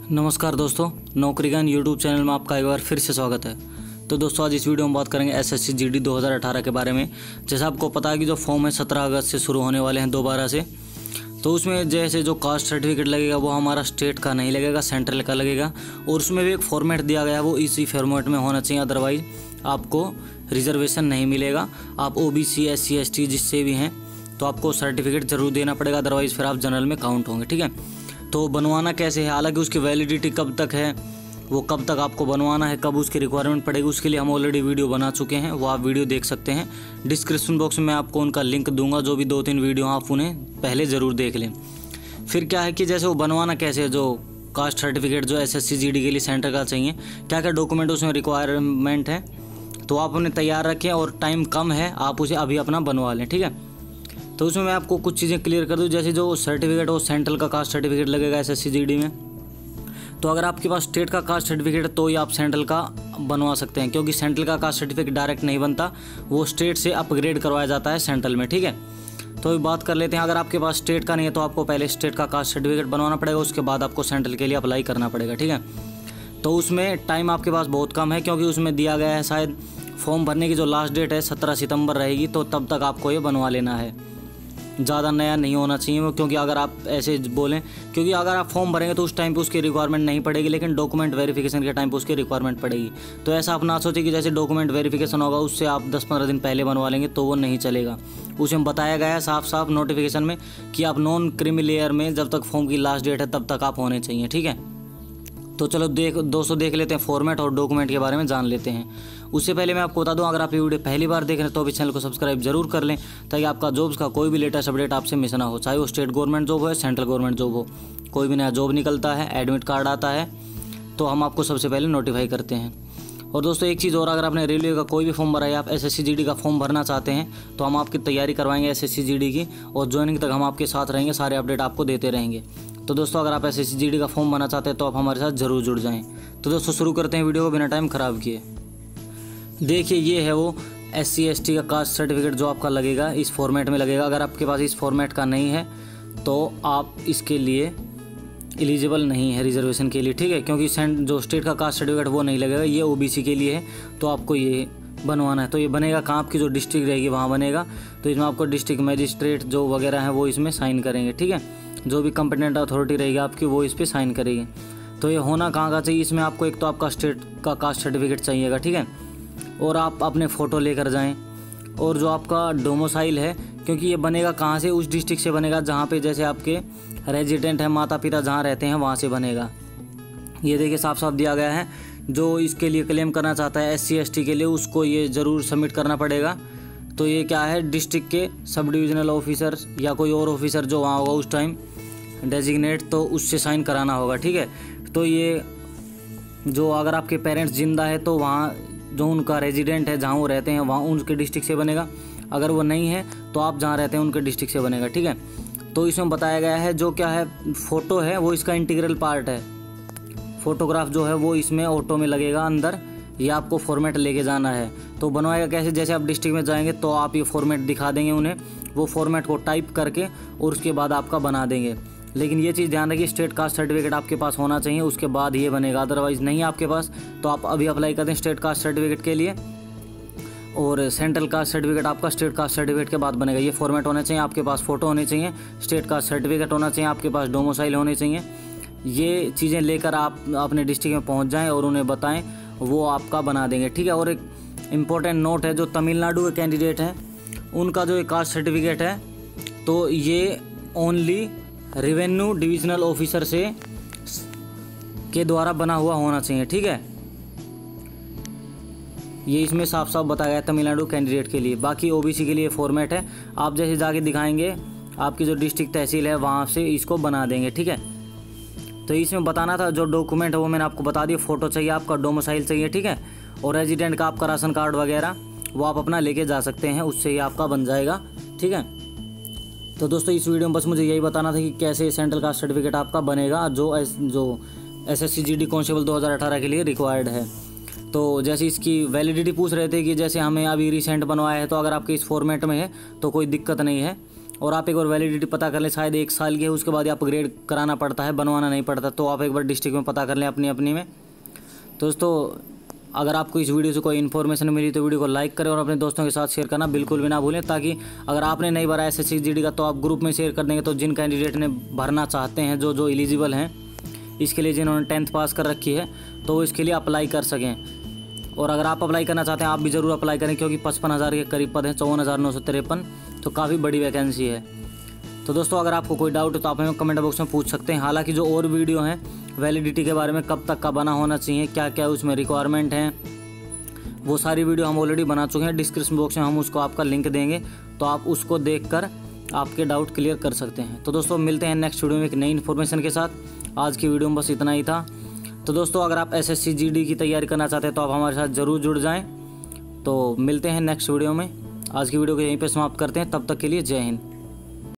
नमस्कार दोस्तों, नौकरीगन YouTube channel में आपका एक बार फिर से स्वागत है। तो दोस्तों आज इस वीडियो में बात करेंगे एसएससी जीडी 2018 के बारे में। जैसा आपको पता है कि जो फॉर्म है 17 अगस्त से शुरू होने वाले हैं दोबारा से। तो उसमें जैसे जो कास्ट सर्टिफिकेट लगेगा वो हमारा स्टेट का नहीं लगेगा, सेंट्रल का लगेगा। और उसमें भी एक फॉर्मेट दिया गया है, वो इसी फॉर्मेट में होना चाहिए, अदरवाइज़ आपको रिजर्वेशन नहीं मिलेगा। आप OBC SC ST जिससे भी हैं तो आपको सर्टिफिकेट ज़रूर देना पड़ेगा, अदरवाइज़ फिर आप जनरल में काउंट होंगे। ठीक है, तो बनवाना कैसे है, हालांकि उसकी वैलिडिटी कब तक है, वो कब तक आपको बनवाना है, कब उसकी रिक्वायरमेंट पड़ेगी, उसके लिए हम ऑलरेडी वीडियो बना चुके हैं। वो आप वीडियो देख सकते हैं। डिस्क्रिप्शन बॉक्स में मैं आपको उनका लिंक दूंगा, जो भी 2-3 वीडियो आप उन्हें पहले ज़रूर देख लें। फिर क्या है कि जैसे वो बनवाना कैसे है, जो कास्ट सर्टिफिकेट जो SSC GD के लिए सेंटर का चाहिए, क्या क्या डॉक्यूमेंट उसमें रिक्वायरमेंट है, तो आप उन्हें तैयार रखें और टाइम कम है, आप उसे अभी अपना बनवा लें। ठीक है, तो उसमें मैं आपको कुछ चीज़ें क्लियर कर दूं। जैसे जो सर्टिफिकेट वो सेंट्रल का कास्ट सर्टिफिकेट लगेगा SSC GD में। तो अगर आपके पास स्टेट का कास्ट सर्टिफिकेट है तो ही आप सेंट्रल का बनवा सकते हैं, क्योंकि सेंट्रल का कास्ट सर्टिफिकेट डायरेक्ट नहीं बनता, वो स्टेट से अपग्रेड करवाया जाता है सेंट्रल में। ठीक है, तो अभी बात कर लेते हैं। अगर आपके पास स्टेट का नहीं है तो आपको पहले स्टेट का कास्ट सर्टिफिकेट बनवाना पड़ेगा, उसके बाद आपको सेंट्रल के लिए अप्लाई करना पड़ेगा। ठीक है, तो उसमें टाइम आपके पास बहुत कम है, क्योंकि उसमें दिया गया है शायद फॉर्म भरने की जो लास्ट डेट है 17 सितंबर रहेगी, तो तब तक आपको ये बनवा लेना है। ज़्यादा नया नहीं होना चाहिए वो, क्योंकि अगर आप ऐसे बोलें, क्योंकि अगर आप फॉर्म भरेंगे तो उस टाइम पे उसकी रिक्वायरमेंट नहीं पड़ेगी, लेकिन डॉक्यूमेंट वेरिफिकेशन के टाइम पे उसकी रिक्वायरमेंट पड़ेगी। तो ऐसा आप ना सोचें कि जैसे डॉक्यूमेंट वेरिफिकेशन होगा उससे आप 10-15 दिन पहले बनवा लेंगे, तो वो नहीं चलेगा। उसमें बताया गया है साफ साफ नोटिफिकेशन में कि आप नॉन क्रीमी लेयर में जब तक फॉर्म की लास्ट डेट है तब तक आप होने चाहिए। ठीक है, तो चलो दोस्तों देख लेते हैं फॉर्मेट और डॉक्यूमेंट के बारे में जान लेते हैं। उससे पहले मैं आपको बता दूं, अगर आप ये वीडियो पहली बार देख रहे हैं तो अभी चैनल को सब्सक्राइब जरूर कर लें, ताकि आपका जॉब्स का कोई भी लेटेस्ट अपडेट आपसे मिस ना हो, चाहे वो स्टेट गवर्नमेंट जॉब हो या सेंट्रल गवर्नमेंट जॉब हो। कोई भी नया जॉब निकलता है, एडमिट कार्ड आता है, तो हम आपको सबसे पहले नोटिफाई करते हैं। और दोस्तों एक चीज़ और, अगर आपने रेलवे का कोई भी फॉर्म भरा है, आप SSC GD का फॉर्म भरना चाहते हैं, तो हम आपकी तैयारी करवाएंगे SSC GD की, और ज्वाइनिंग तक हम आपके साथ रहेंगे, सारे अपडेट आपको देते रहेंगे। तो दोस्तों अगर आप SSC GD का फॉर्म भरना चाहते हैं तो आप हमारे साथ ज़रूर जुड़ जाएं। तो दोस्तों शुरू करते हैं वीडियो को बिना टाइम ख़राब किए। देखिए ये है वो SC ST का कास्ट सर्टिफिकेट जो आपका लगेगा, इस फॉर्मेट में लगेगा। अगर आपके पास इस फॉर्मेट का नहीं है तो आप इसके लिए एलिजिबल नहीं है रिजर्वेशन के लिए। ठीक है, क्योंकि जो स्टेट का कास्ट सर्टिफिकेट वो नहीं लगेगा, ये OBC के लिए है, तो आपको ये बनवाना है। तो ये बनेगा कहाँ, आपकी जो डिस्ट्रिक्ट रहेगी वहाँ बनेगा। तो इसमें आपको डिस्ट्रिक्ट मजिस्ट्रेट जो वगैरह है वो इसमें साइन करेंगे। ठीक है, जो भी कंपिटेंट अथॉरिटी रहेगी आपकी वो इस पर साइन करेगी। तो ये होना कहाँ का चाहिए, इसमें आपको एक तो आपका स्टेट का कास्ट सर्टिफिकेट चाहिएगा। ठीक है, और आप अपने फ़ोटो लेकर जाएं, और जो आपका डोमिसाइल है, क्योंकि ये बनेगा कहाँ से, उस डिस्ट्रिक्ट से बनेगा जहाँ पे जैसे आपके रेजिडेंट हैं, माता पिता जहाँ रहते हैं वहाँ से बनेगा। ये देखिए साफ साफ दिया गया है। जो इसके लिए क्लेम करना चाहता है SC ST के लिए, उसको ये ज़रूर सबमिट करना पड़ेगा। तो ये क्या है, डिस्ट्रिक्ट के सब डिविजनल ऑफिसर या कोई और ऑफिसर जो वहाँ होगा उस टाइम डेजिग्नेट, तो उससे साइन कराना होगा। ठीक है, तो ये जो अगर आपके पेरेंट्स जिंदा है तो वहाँ जो उनका रेजिडेंट है जहाँ वो रहते हैं वहाँ उनके डिस्ट्रिक्ट से बनेगा। अगर वो नहीं है तो आप जहाँ रहते हैं उनके डिस्ट्रिक्ट से बनेगा। ठीक है, तो इसमें बताया गया है जो क्या है, फ़ोटो है वो इसका इंटीग्रल पार्ट है। फ़ोटोग्राफ जो है वो इसमें ऑटो में लगेगा अंदर, ये आपको फॉर्मेट लेके जाना है। तो बनवाएगा कैसे, जैसे आप डिस्ट्रिक्ट में जाएंगे तो आप ये फॉर्मेट दिखा देंगे उन्हें, वो फॉर्मेट को टाइप करके और उसके बाद आपका बना देंगे। लेकिन ये चीज़ ध्यान रखिए, स्टेट कास्ट सर्टिफिकेट आपके पास होना चाहिए, उसके बाद ये बनेगा। अदरवाइज़ नहीं आपके पास तो आप अभी अप्लाई कर दें स्टेट कास्ट सर्टिफिकेट के लिए, और सेंट्रल कास्ट सर्टिफिकेट आपका स्टेट कास्ट सर्टिफिकेट के बाद बनेगा। ये फॉर्मेट होना चाहिए आपके पास, फ़ोटो होनी चाहिए, स्टेट कास्ट सर्टिफिकेट होना चाहिए आपके पास, डोमिसाइल होनी चाहिए। ये चीज़ें लेकर आप अपने डिस्ट्रिक्ट में पहुंच जाएं और उन्हें बताएं, वो आपका बना देंगे। ठीक है, और एक इम्पॉर्टेंट नोट है, जो तमिलनाडु के कैंडिडेट हैं उनका जो कास्ट सर्टिफिकेट है, तो ये ओनली रेवेन्यू डिविजनल ऑफिसर से के द्वारा बना हुआ होना चाहिए। ठीक है, ये इसमें साफ साफ बताया गया है तमिलनाडु कैंडिडेट के लिए। बाकी OBC के लिए फॉर्मेट है, आप जैसे जाके दिखाएंगे आपकी जो डिस्ट्रिक्ट तहसील है वहाँ से इसको बना देंगे। ठीक है, तो इसमें बताना था जो डॉक्यूमेंट है वो मैंने आपको बता दिया। फ़ोटो चाहिए आपका, डोमिसाइल चाहिए। ठीक है, और रेजिडेंट का आपका राशन कार्ड वगैरह वो आप अपना लेके जा सकते हैं, उससे ही आपका बन जाएगा। ठीक है, तो दोस्तों इस वीडियो में बस मुझे यही बताना था कि कैसे सेंट्रल कास्ट सर्टिफिकेट आपका बनेगा, जो SSC GD कांस्टेबल 2018 के लिए रिक्वायर्ड है। तो जैसे इसकी वैलिडिटी पूछ रहे थे कि जैसे हमें अभी रिसेंट बनवाया है, तो अगर आपके इस फॉर्मेट में है तो कोई दिक्कत नहीं है, और आप एक बार वैलिडिटी पता कर लें, शायद 1 साल की है, उसके बाद अपग्रेड कराना पड़ता है, बनवाना नहीं पड़ता। तो आप एक बार डिस्ट्रिक्ट में पता कर लें अपनी में। दोस्तों अगर आपको इस वीडियो से कोई इन्फॉर्मेशन मिली तो वीडियो को लाइक करें और अपने दोस्तों के साथ शेयर करना बिल्कुल भी ना भूलें, ताकि अगर आपने नहीं भरा SSC GD का तो आप ग्रुप में शेयर कर देंगे, तो जिन कैंडिडेट ने भरना चाहते हैं, जो एलिजिबल हैं इसके लिए, जिन्होंने 10th पास कर रखी है, तो इसके लिए अप्लाई कर सकें। और अगर आप अप्लाई करना चाहते हैं आप भी ज़रूर अप्लाई करें, क्योंकि 55,000 के करीब पद हैं, 54,953, तो काफ़ी बड़ी वैकेंसी है। तो दोस्तों अगर आपको कोई डाउट है तो आप हमें कमेंट बॉक्स में पूछ सकते हैं। हालांकि जो और वीडियो हैं वैलिडिटी के बारे में, कब तक का बना होना चाहिए, क्या क्या उसमें रिक्वायरमेंट हैं, वो सारी वीडियो हम ऑलरेडी बना चुके हैं। डिस्क्रिप्शन बॉक्स में हम उसको आपका लिंक देंगे, तो आप उसको देखकर आपके डाउट क्लियर कर सकते हैं। तो दोस्तों मिलते हैं नेक्स्ट वीडियो में एक नई इन्फॉर्मेशन के साथ। आज की वीडियो में बस इतना ही था। तो दोस्तों अगर आप SSC GD की तैयारी करना चाहते हैं तो आप हमारे साथ ज़रूर जुड़ जाएँ। तो मिलते हैं नेक्स्ट वीडियो में। आज की वीडियो को यहीं पर समाप्त करते हैं, तब तक के लिए जय हिंद।